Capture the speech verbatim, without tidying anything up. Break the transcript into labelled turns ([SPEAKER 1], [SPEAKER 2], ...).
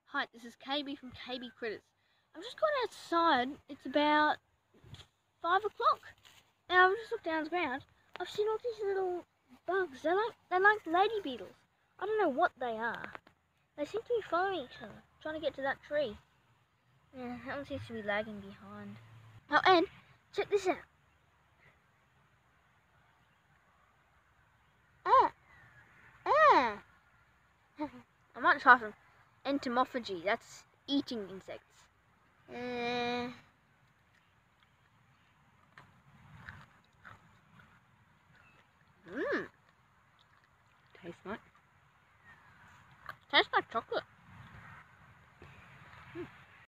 [SPEAKER 1] Hi, this is K B from K B Kritters. I've just gone outside. It's about five o'clock, and I've just looked down the ground. I've seen all these little bugs. They're like they're like lady beetles. I don't know what they are. They seem to be following each other, trying to get to that tree. Yeah, that one seems to be lagging behind. Oh, and check this out. Ah, ah. I might try some entomophagy. That's eating insects. Uh, Mmm.
[SPEAKER 2] Tastes like?
[SPEAKER 1] Tastes like chocolate.